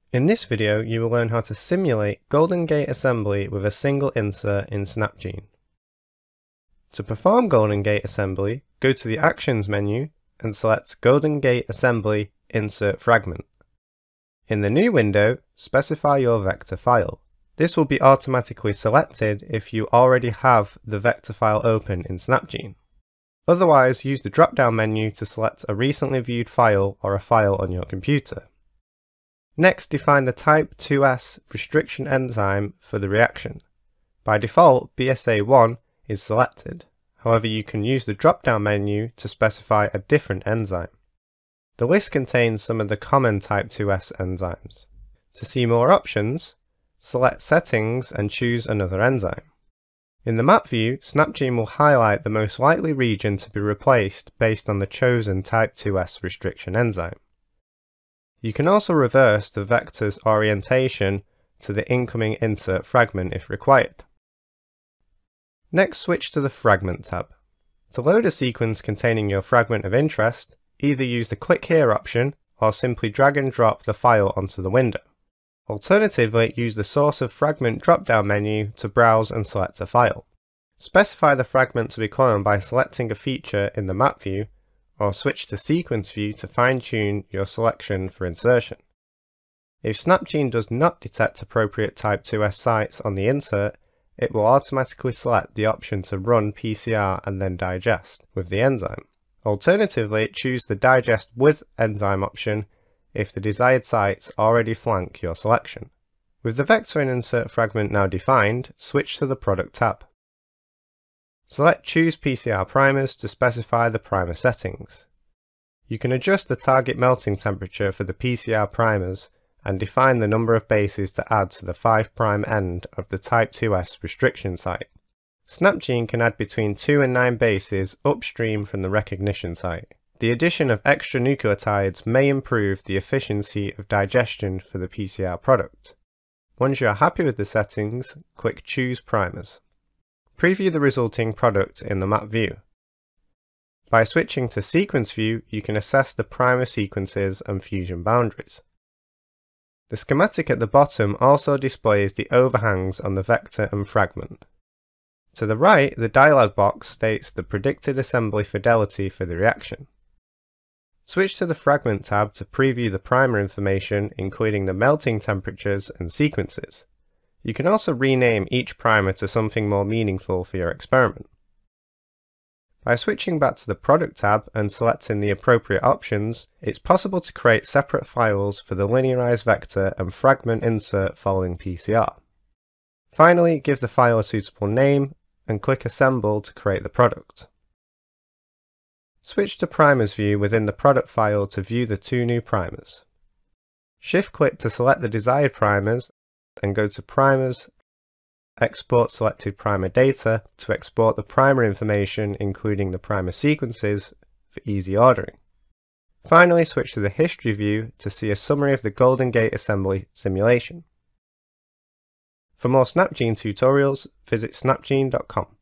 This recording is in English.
In this video, you will learn how to simulate Golden Gate assembly with a single insert in SnapGene. To perform Golden Gate assembly, go to the Actions menu and select Golden Gate Assembly Insert Fragment. In the new window, specify your vector file. This will be automatically selected if you already have the vector file open in SnapGene. Otherwise, use the drop-down menu to select a recently viewed file or a file on your computer. Next, define the Type IIS restriction enzyme for the reaction. By default, BSA1 is selected. However, you can use the drop-down menu to specify a different enzyme. The list contains some of the common Type IIS enzymes. To see more options, select Settings and choose another enzyme. In the map view, SnapGene will highlight the most likely region to be replaced based on the chosen Type IIS restriction enzyme. You can also reverse the vector's orientation to the incoming insert fragment if required. Next, switch to the Fragment tab. To load a sequence containing your fragment of interest, either use the Click Here option or simply drag and drop the file onto the window. Alternatively, use the Source of Fragment drop-down menu to browse and select a file. Specify the fragment to be cloned by selecting a feature in the map view, or switch to Sequence View to fine-tune your selection for insertion. If SnapGene does not detect appropriate Type IIS sites on the insert, it will automatically select the option to run PCR and then digest with the enzyme. Alternatively, choose the Digest with Enzyme option if the desired sites already flank your selection. With the vector and insert fragment now defined, switch to the Product tab. Select Choose PCR Primers to specify the primer settings. You can adjust the target melting temperature for the PCR primers and define the number of bases to add to the 5' end of the Type IIS restriction site. SnapGene can add between 2 and 9 bases upstream from the recognition site. The addition of extra nucleotides may improve the efficiency of digestion for the PCR product. Once you are happy with the settings, click Choose Primers. Preview the resulting product in the map view. By switching to Sequence View, you can assess the primer sequences and fusion boundaries. The schematic at the bottom also displays the overhangs on the vector and fragment. To the right, the dialog box states the predicted assembly fidelity for the reaction. Switch to the Fragment tab to preview the primer information, including the melting temperatures and sequences. You can also rename each primer to something more meaningful for your experiment. By switching back to the Product tab and selecting the appropriate options, it's possible to create separate files for the linearized vector and fragment insert following PCR. Finally, give the file a suitable name and click Assemble to create the product. Switch to Primers view within the product file to view the 2 new primers. Shift-click to select the desired primers and go to Primers, Export Selected Primer Data to export the primer information including the primer sequences for easy ordering. Finally, switch to the History view to see a summary of the Golden Gate assembly simulation. For more SnapGene tutorials, visit snapgene.com.